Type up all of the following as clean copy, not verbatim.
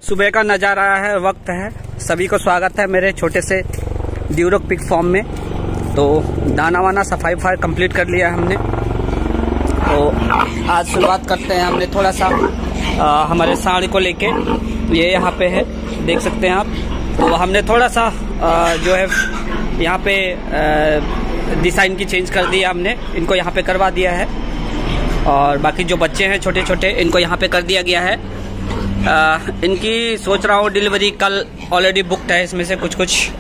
सुबह का नज़ारा है, वक्त है। सभी को स्वागत है मेरे छोटे से ड्यूरोक पिग फार्म में। तो दाना वाना सफाई वफाई कंप्लीट कर लिया हमने। तो आज शुरुआत करते हैं। हमने थोड़ा सा हमारे साड़ी को लेके, ये यहाँ पे है, देख सकते हैं आप। तो हमने थोड़ा सा जो है यहाँ पे डिज़ाइन की चेंज कर दिया हमने, इनको यहाँ पे करवा दिया है। और बाकी जो बच्चे हैं छोटे छोटे, इनको यहाँ पे कर दिया गया है। इनकी सोच रहा हूँ डिलीवरी कल ऑलरेडी बुकड है। इसमें से कुछ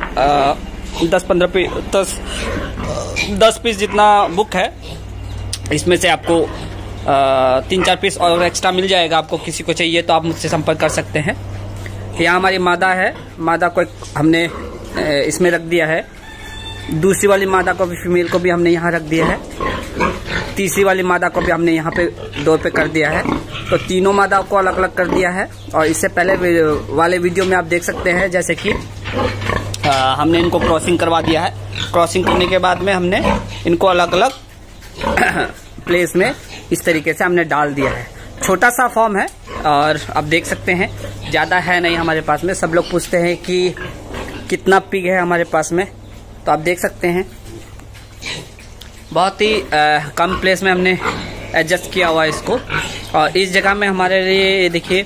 10 पीस जितना बुक है। इसमें से आपको 3-4 पीस और एक्स्ट्रा मिल जाएगा। आपको किसी को चाहिए तो आप मुझसे संपर्क कर सकते हैं। यहाँ हमारी मादा है, मादा को हमने इसमें रख दिया है। दूसरी वाली मादा को भी, फीमेल को भी हमने यहाँ रख दिया है। तीसरी वाली मादा को भी हमने यहाँ पे डोर पे कर दिया है। तो तीनों मादा को अलग अलग कर दिया है। और इससे पहले वाले वीडियो में आप देख सकते हैं जैसे कि हमने इनको क्रॉसिंग करवा दिया है। क्रॉसिंग करने के बाद में हमने इनको अलग अलग प्लेस में इस तरीके से हमने डाल दिया है। छोटा सा फॉर्म है और आप देख सकते हैं ज़्यादा है नहीं हमारे पास में। सब लोग पूछते हैं कि कितना पिग है हमारे पास में, तो आप देख सकते हैं बहुत ही कम प्लेस में हमने एडजस्ट किया हुआ है इसको। और इस जगह में हमारे लिए देखिए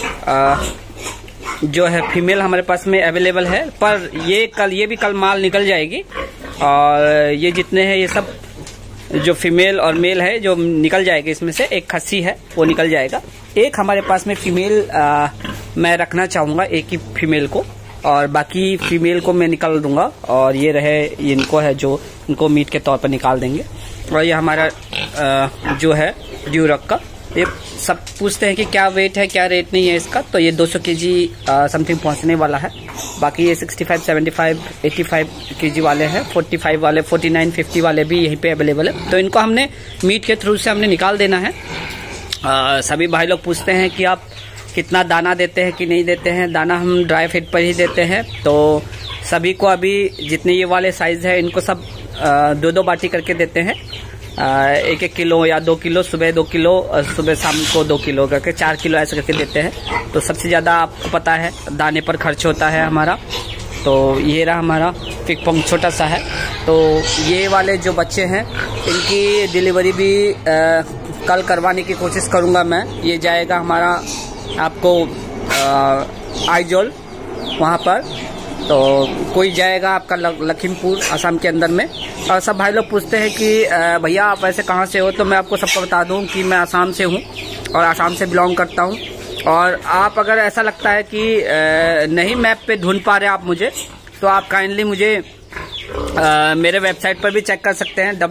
जो है फीमेल हमारे पास में अवेलेबल है। पर ये भी कल माल निकल जाएगी। और ये जितने हैं ये सब जो फीमेल और मेल है जो निकल जाएगा। इसमें से एक खस्सी है वो निकल जाएगा। एक हमारे पास में फीमेल मैं रखना चाहूँगा, एक ही फीमेल को, और बाकी फीमेल को मैं निकाल दूंगा। और ये रहे इनको है जो इनको मीट के तौर पर निकाल देंगे। और ये हमारा जो है ड्यूरोक का, ये सब पूछते हैं कि क्या वेट है क्या रेट नहीं है इसका। तो ये 200 केजी समथिंग पहुंचने वाला है। बाकी ये 65, 75, 85 केजी वाले हैं। 45 वाले, 49, 50 वाले भी यहीं पे अवेलेबल है। तो इनको हमने मीट के थ्रू से हमने निकाल देना है। सभी भाई लोग पूछते हैं कि आप कितना दाना देते हैं कि नहीं देते हैं। दाना हम ड्राई फीड पर ही देते हैं। तो सभी को अभी जितने ये वाले साइज़ है इनको सब 2-2 बाटी करके देते हैं। 1-1 किलो या 2 किलो, सुबह 2 किलो, सुबह शाम को 2 किलो करके 4 किलो ऐसे करके देते हैं। तो सबसे ज़्यादा आपको पता है दाने पर खर्च होता है हमारा। तो ये रहा हमारा पिग फार्म, छोटा सा है। तो ये वाले जो बच्चे हैं इनकी डिलीवरी भी कल करवाने की कोशिश करूँगा मैं। ये जाएगा हमारा आपको आइजोल वहाँ पर। तो कोई जाएगा आपका लखीमपुर असम के अंदर में। और सब भाई लोग पूछते हैं कि भैया आप वैसे कहाँ से हो। तो मैं आपको सबको बता दूं कि मैं असम से हूँ और असम से बिलोंग करता हूँ। और आप अगर ऐसा लगता है कि नहीं मैप पे ढूंढ पा रहे आप मुझे, तो आप काइंडली मुझे मेरे वेबसाइट पर भी चेक कर सकते हैं।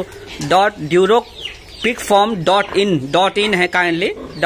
www.durokpigfarm.in है काइंडली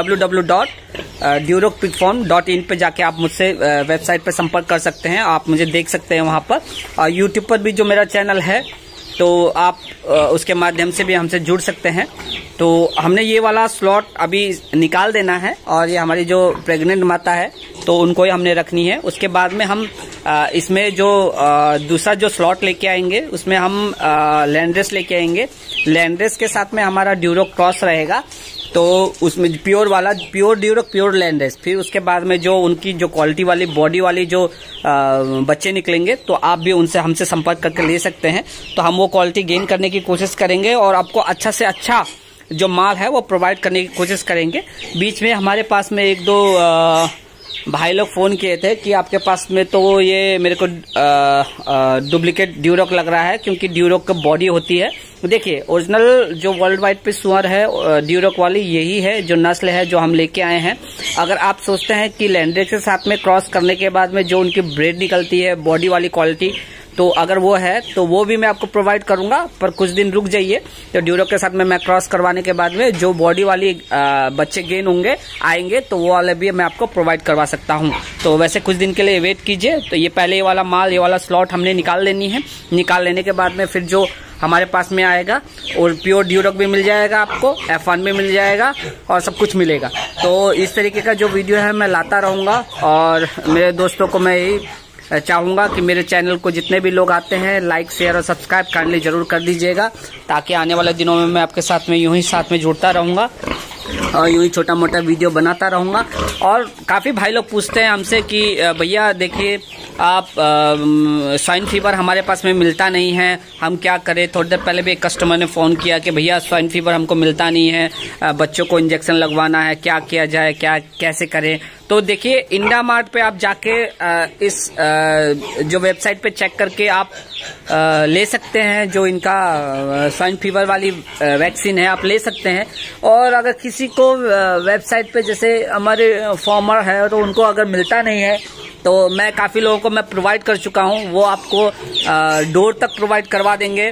www.durokpigfarm.in पे जाके आप मुझसे वेबसाइट पे संपर्क कर सकते हैं। आप मुझे देख सकते हैं वहाँ पर। और यूट्यूब पर भी जो मेरा चैनल है तो आप उसके माध्यम से भी हमसे जुड़ सकते हैं। तो हमने ये वाला स्लॉट अभी निकाल देना है। और ये हमारी जो प्रेग्नेंट माता है तो उनको ही हमने रखनी है। उसके बाद में हम इसमें जो दूसरा जो स्लॉट लेके आएंगे उसमें हम लैंड्रेस लेके आएंगे। लैंड्रेस के साथ में हमारा ड्यूरोक क्रॉस रहेगा। तो उसमें प्योर ड्यूरोक, प्योर लैंड्रेस। फिर उसके बाद में जो उनकी जो क्वालिटी वाली बॉडी वाली जो बच्चे निकलेंगे तो आप भी उनसे हमसे संपर्क करके ले सकते हैं। तो हम वो क्वालिटी गेन करने की कोशिश करेंगे और आपको अच्छा से अच्छा जो माल है वो प्रोवाइड करने की कोशिश करेंगे। बीच में हमारे पास में 1-2 भाई लोग फ़ोन किए थे कि आपके पास में तो ये मेरे को डुप्लीकेट ड्यूरोक लग रहा है, क्योंकि ड्यूरोक का बॉडी होती है। देखिए ओरिजिनल जो वर्ल्ड वाइड पे सुअर है ड्यूरोक वाली यही है जो नस्ल है जो हम लेके आए हैं। अगर आप सोचते हैं कि लैंड्रेस के साथ में क्रॉस करने के बाद में जो उनकी ब्रेड निकलती है बॉडी वाली क्वालिटी, तो अगर वो है तो वो भी मैं आपको प्रोवाइड करूंगा। पर कुछ दिन रुक जाइए। तो ड्यूरोक के साथ में मैं क्रॉस करवाने के बाद में जो बॉडी वाली बच्चे गेन होंगे आएंगे तो वो वाले भी मैं आपको प्रोवाइड करवा सकता हूं। तो वैसे कुछ दिन के लिए वेट कीजिए। तो ये पहले ये वाला माल, ये वाला स्लॉट हमने निकाल लेनी है। निकाल लेने के बाद में फिर जो हमारे पास में आएगा और प्योर ड्यूरोक भी मिल जाएगा, आपको F1 भी मिल जाएगा और सब कुछ मिलेगा। तो इस तरीके का जो वीडियो है मैं लाता रहूँगा। और मेरे दोस्तों को मैं यही चाहूँगा कि मेरे चैनल को जितने भी लोग आते हैं लाइक, शेयर और सब्सक्राइब काइंडली जरूर कर दीजिएगा, ताकि आने वाले दिनों में मैं आपके साथ में यूं ही साथ में जुड़ता रहूँगा। और यूं ही छोटा मोटा वीडियो बनाता रहूँगा। और काफ़ी भाई लोग पूछते हैं हमसे कि भैया देखिए आप स्वाइन फीवर हमारे पास में मिलता नहीं है, हम क्या करें। थोड़ी देर पहले भी एक कस्टमर ने फ़ोन किया कि भैया स्वाइन फीवर हमको मिलता नहीं है, बच्चों को इंजेक्शन लगवाना है, क्या किया जाए, क्या कैसे करें। तो देखिए इंडिया मार्ट पे आप जाके इस जो वेबसाइट पे चेक करके आप ले सकते हैं। जो इनका स्वाइन फीवर वाली वैक्सीन है आप ले सकते हैं। और अगर किसी को वेबसाइट पे जैसे हमारे फार्मर है तो उनको अगर मिलता नहीं है तो मैं काफ़ी लोगों को मैं प्रोवाइड कर चुका हूँ, वो आपको डोर तक प्रोवाइड करवा देंगे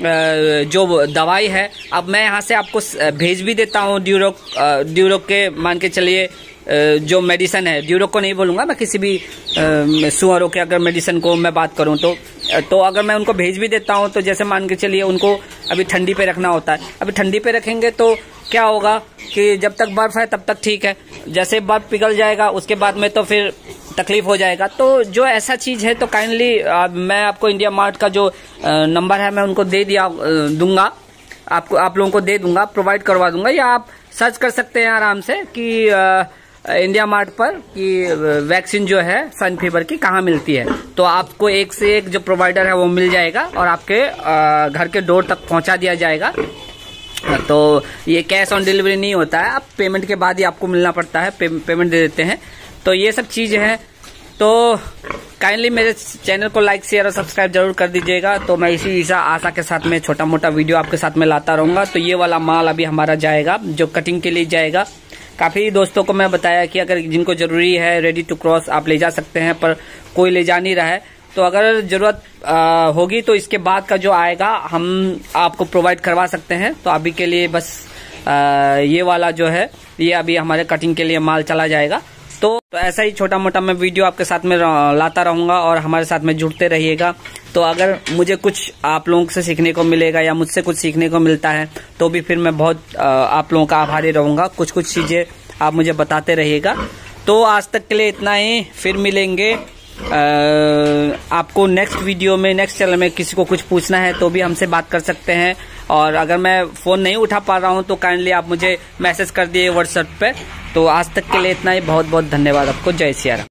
जो दवाई है। अब मैं यहाँ से आपको भेज भी देता हूँ ड्यूरोक के, मान के चलिए जो मेडिसिन है, ड्यूरोक को नहीं बोलूँगा मैं, किसी भी सुअरों के अगर मेडिसिन को मैं बात करूँ तो अगर मैं उनको भेज भी देता हूँ तो जैसे मान के चलिए उनको अभी ठंडी पे रखना होता है, अभी ठंडी पे रखेंगे तो क्या होगा कि जब तक बर्फ़ है तब तक ठीक है, जैसे बर्फ़ पिघल जाएगा उसके बाद में तो फिर तकलीफ हो जाएगा। तो जो ऐसा चीज़ है तो काइंडली मैं आपको इंडिया मार्ट का जो नंबर है मैं उनको दे दूंगा, आप लोगों को दे दूंगा, प्रोवाइड करवा दूंगा। या आप सर्च कर सकते हैं आराम से कि इंडिया मार्ट पर कि वैक्सीन जो है स्वाइन फीवर की कहाँ मिलती है, तो आपको एक से एक जो प्रोवाइडर है वो मिल जाएगा और आपके घर के डोर तक पहुंचा दिया जाएगा। तो ये कैश ऑन डिलीवरी नहीं होता है, आप पेमेंट के बाद ही आपको मिलना पड़ता है, पेमेंट दे देते हैं। तो ये सब चीज़ है। तो काइंडली मेरे चैनल को लाइक शेयर और सब्सक्राइब जरूर कर दीजिएगा। तो मैं इसी आशा के साथ में छोटा मोटा वीडियो आपके साथ में लाता रहूँगा। तो ये वाला माल अभी हमारा जाएगा जो कटिंग के लिए जाएगा। काफ़ी दोस्तों को मैं बताया कि अगर जिनको ज़रूरी है रेडी टू क्रॉस आप ले जा सकते हैं, पर कोई ले जा नहीं रहा है। तो अगर ज़रूरत होगी तो इसके बाद का जो आएगा हम आपको प्रोवाइड करवा सकते हैं। तो अभी के लिए बस ये वाला जो है ये अभी हमारे कटिंग के लिए माल चला जाएगा। तो ऐसा ही छोटा मोटा मैं वीडियो आपके साथ में लाता रहूँगा और हमारे साथ में जुड़ते रहिएगा। तो अगर मुझे कुछ आप लोगों से सीखने को मिलेगा या मुझसे कुछ सीखने को मिलता है तो भी फिर मैं बहुत आप लोगों का आभारी रहूँगा। कुछ चीज़ें आप मुझे बताते रहिएगा। तो आज तक के लिए इतना ही, फिर मिलेंगे आपको नेक्स्ट वीडियो में, नेक्स्ट चैनल में। किसी को कुछ पूछना है तो भी हमसे बात कर सकते हैं। और अगर मैं फ़ोन नहीं उठा पा रहा हूं तो काइंडली आप मुझे मैसेज कर दिए व्हाट्सएप पे। तो आज तक के लिए इतना ही, बहुत बहुत धन्यवाद आपको। जय सिया राम।